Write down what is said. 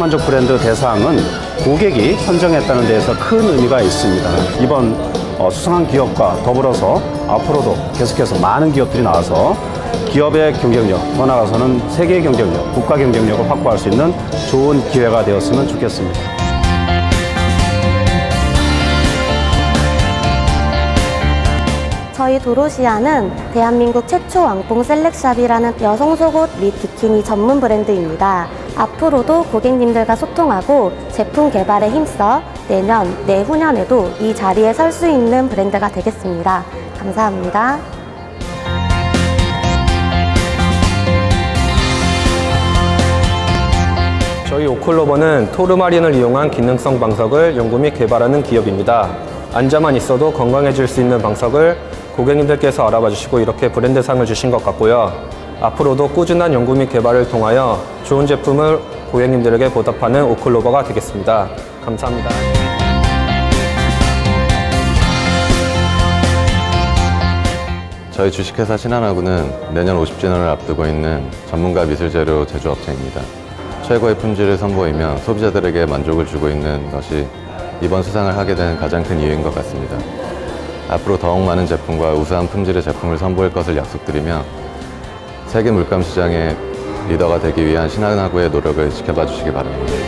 고객만족 브랜드 대상은 고객이 선정했다는 데에서 큰 의미가 있습니다. 이번 수상한 기업과 더불어서 앞으로도 계속해서 많은 기업들이 나와서 기업의 경쟁력, 더 나아가서는 세계의 경쟁력, 국가 경쟁력을 확보할 수 있는 좋은 기회가 되었으면 좋겠습니다. 저희 도로시아는 대한민국 최초 왕뽕 셀렉샵이라는 여성 속옷 및 비키니 전문 브랜드입니다. 앞으로도 고객님들과 소통하고 제품 개발에 힘써 내년, 내후년에도 이 자리에 설 수 있는 브랜드가 되겠습니다. 감사합니다. 저희 오클로버는 토르마린을 이용한 기능성 방석을 연구 및 개발하는 기업입니다. 앉아만 있어도 건강해질 수 있는 방석을 고객님들께서 알아봐 주시고 이렇게 브랜드상을 주신 것 같고요. 앞으로도 꾸준한 연구 및 개발을 통하여 좋은 제품을 고객님들에게 보답하는 오클로버가 되겠습니다. 감사합니다. 저희 주식회사 신한화구는 내년 50주년을 앞두고 있는 전문가 미술재료 제조업체입니다. 최고의 품질을 선보이며 소비자들에게 만족을 주고 있는 것이 이번 수상을 하게 된 가장 큰 이유인 것 같습니다. 앞으로 더욱 많은 제품과 우수한 품질의 제품을 선보일 것을 약속드리며 세계 물감 시장의 리더가 되기 위한 신한화구의 노력을 지켜봐 주시기 바랍니다.